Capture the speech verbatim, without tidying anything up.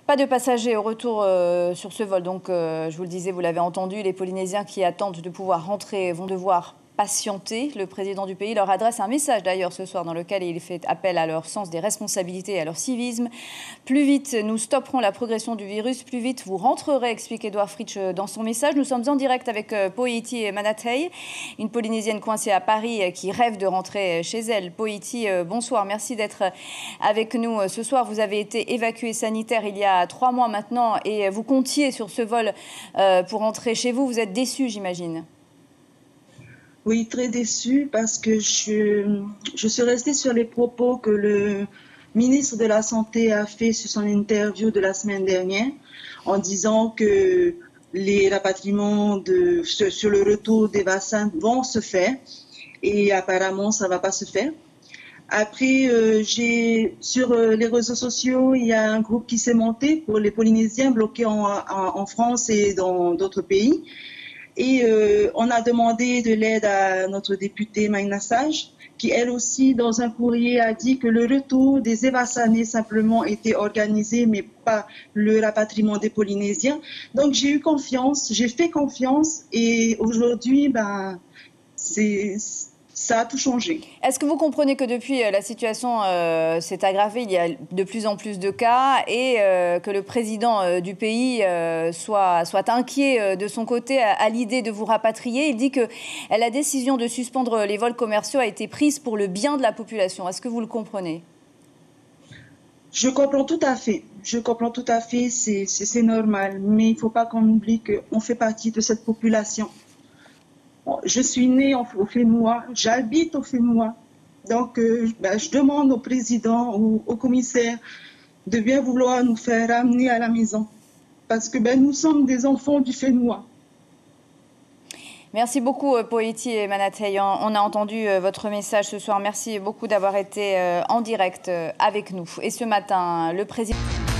Pas de passagers au retour euh, sur ce vol. Donc, euh, je vous le disais, vous l'avez entendu, les Polynésiens qui attendent de pouvoir rentrer vont devoir patienter. Le président du pays leur adresse un message d'ailleurs ce soir dans lequel il fait appel à leur sens des responsabilités et à leur civisme. Plus vite nous stopperons la progression du virus, plus vite vous rentrerez, explique Edouard Fritsch dans son message. Nous sommes en direct avec Poiti Manatai, une Polynésienne coincée à Paris qui rêve de rentrer chez elle. Poiti, bonsoir, merci d'être avec nous ce soir. Vous avez été évacuée sanitaire il y a trois mois maintenant et vous comptiez sur ce vol pour rentrer chez vous. Vous êtes déçue, j'imagine. Oui, très déçue parce que je, je suis restée sur les propos que le ministre de la Santé a fait sur son interview de la semaine dernière en disant que les rapatriements de, sur, sur le retour des vaccins vont se faire et apparemment ça ne va pas se faire. Après, euh, j'ai sur euh, les réseaux sociaux, il y a un groupe qui s'est monté pour les Polynésiens bloqués en, en, en France et dans d'autres pays. Et euh, on a demandé de l'aide à notre députée Maïna Sage, qui elle aussi, dans un courrier, a dit que le retour des évassanés simplement était organisé, mais pas le rapatriement des Polynésiens. Donc j'ai eu confiance, j'ai fait confiance et aujourd'hui, ben, c'est... ça a tout changé. Est-ce que vous comprenez que depuis, la situation euh, s'est aggravée, il y a de plus en plus de cas et euh, que le président euh, du pays euh, soit, soit inquiet euh, de son côté à, à l'idée de vous rapatrier? Il dit que la décision de suspendre les vols commerciaux a été prise pour le bien de la population. Est-ce que vous le comprenez? Je comprends tout à fait. Je comprends tout à fait, c'est normal. Mais il ne faut pas qu'on oublie qu'on fait partie de cette population. Je suis née au Fénois, j'habite au Fénois. Donc, euh, ben, je demande au président ou au commissaire de bien vouloir nous faire ramener à la maison. Parce que ben, nous sommes des enfants du Fénois. Merci beaucoup, Poiti Manatai. On a entendu votre message ce soir. Merci beaucoup d'avoir été en direct avec nous. Et ce matin, le président...